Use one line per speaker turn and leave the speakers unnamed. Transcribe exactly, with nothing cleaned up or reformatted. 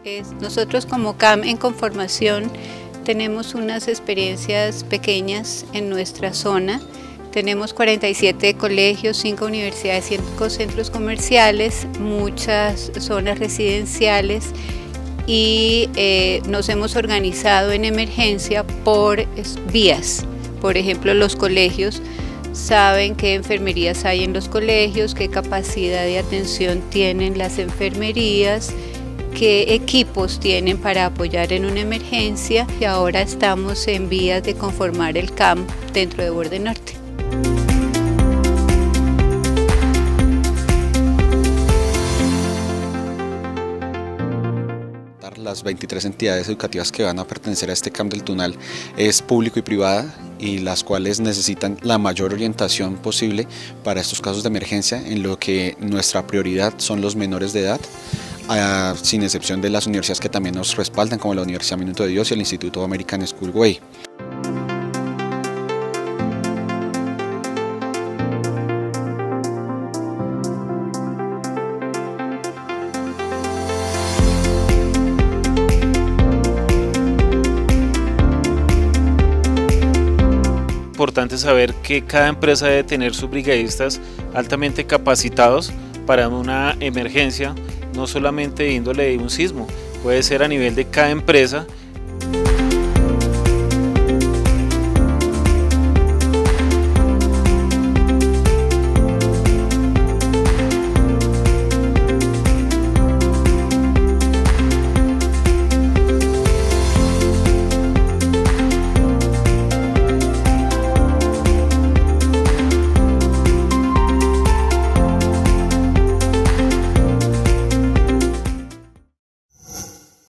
Es, nosotros como C A M en conformación tenemos unas experiencias pequeñas en nuestra zona. Tenemos cuarenta y siete colegios, cinco universidades, cinco centros comerciales, muchas zonas residenciales y eh, nos hemos organizado en emergencia por vías. Por ejemplo, los colegios saben qué enfermerías hay en los colegios, qué capacidad de atención tienen las enfermerías, qué equipos tienen para apoyar en una emergencia, y ahora estamos en vías de conformar el C A M dentro de Borde Norte.
Las veintitrés entidades educativas que van a pertenecer a este C A M del Tunal es público y privada, y las cuales necesitan la mayor orientación posible para estos casos de emergencia, en lo que nuestra prioridad son los menores de edad, Uh, sin excepción de las universidades que también nos respaldan, como la Universidad Minuto de Dios y el Instituto American School Way.
Importante saber que cada empresa debe tener sus brigadistas altamente capacitados para una emergencia, no solamente de índole de un sismo, puede ser a nivel de cada empresa